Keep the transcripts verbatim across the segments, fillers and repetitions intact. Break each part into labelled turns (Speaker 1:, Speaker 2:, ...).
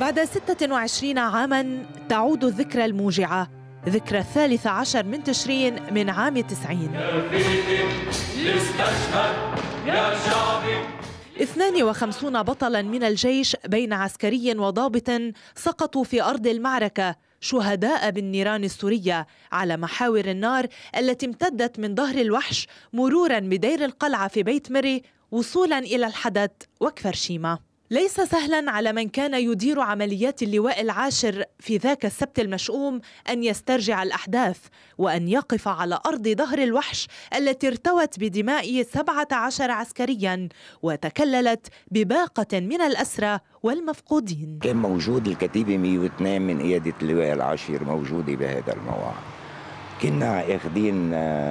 Speaker 1: بعد ستة وعشرين عاماً تعود الذكرى الموجعة، ذكرى الثالث عشر من تشرين من عام تسعين. اثنان وخمسون بطلاً من الجيش بين عسكري وضابط سقطوا في أرض المعركة شهداء بالنيران السورية على محاور النار التي امتدت من ظهر الوحش مروراً بدير القلعة في بيت مري وصولاً إلى الحدث وكفر شيمة. ليس سهلاً على من كان يدير عمليات اللواء العاشر في ذاك السبت المشؤوم أن يسترجع الأحداث وأن يقف على أرض ظهر الوحش التي ارتوت بدماء سبعة عشر عسكرياً وتكللت بباقة من الأسرى والمفقودين.
Speaker 2: كان موجود الكتيبة مئة واثنين من قيادة اللواء العاشر موجودة بهذا الموعد. كنا اخذين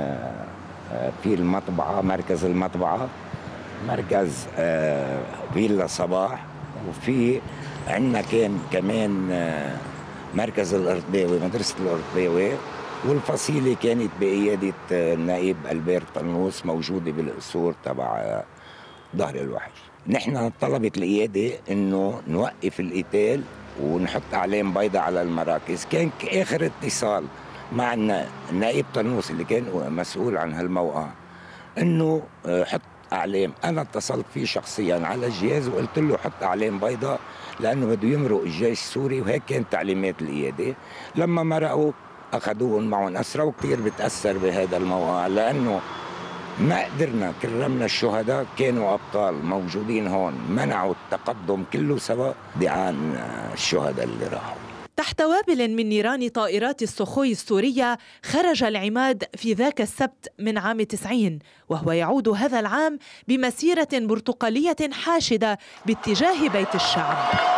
Speaker 2: في المطبعة، مركز المطبعة، مركز فيلا صباح، وفي عندنا كان كمان مركز الأرضاوي، مدرسة الأرضاوي، والفصيلة كانت بقيادة النائب ألبير طنوس موجودة بالقصور تبع ظهر الوحش. نحن طلبت القيادة إنه نوقف القتال ونحط أعلام بيضاء على المراكز. كان آخر اتصال مع النائب طنوس اللي كان مسؤول عن هالموقع إنه حط أعلام. أنا اتصلت فيه شخصيا على الجهاز وقلت له حط أعلام بيضاء لأنه بده يمرق الجيش السوري، وهيك كانت تعليمات القيادة. لما مرقوا أخذوهم معهم أسرى، وكثير بتأثر بهذا الموقع لأنه ما قدرنا كرمنا الشهداء، كانوا أبطال موجودين هون، منعوا التقدم كله سوا دعان الشهداء اللي راحوا.
Speaker 1: تحت وابل من نيران طائرات السخوي السورية خرج العماد في ذاك السبت من عام تسعين، وهو يعود هذا العام بمسيرة برتقالية حاشدة باتجاه بيت الشعب.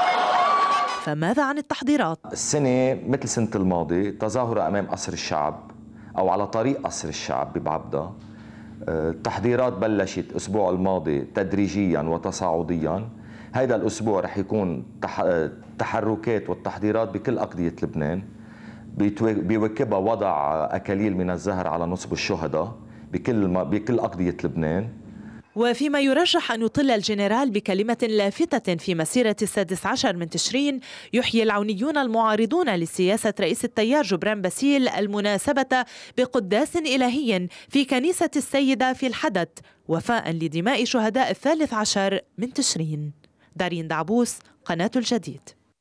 Speaker 1: فماذا عن التحضيرات؟
Speaker 3: السنة مثل سنة الماضي تظاهرة أمام قصر الشعب أو على طريق قصر الشعب ببعبدة. التحضيرات بلشت الأسبوع الماضي تدريجيا وتصاعديا. هذا الأسبوع رح يكون تحركات والتحضيرات بكل أقضية لبنان، بيواكبها وضع أكاليل من الزهر على نصب الشهداء بكل بكل أقضية لبنان.
Speaker 1: وفيما يرجح أن يطل الجنرال بكلمة لافتة في مسيرة السادس عشر من تشرين، يحيي العونيون المعارضون لسياسة رئيس التيار جبران باسيل المناسبة بقداس إلهي في كنيسة السيدة في الحدث وفاء لدماء شهداء الثالث عشر من تشرين. دارين دعبوس، قناة الجديد.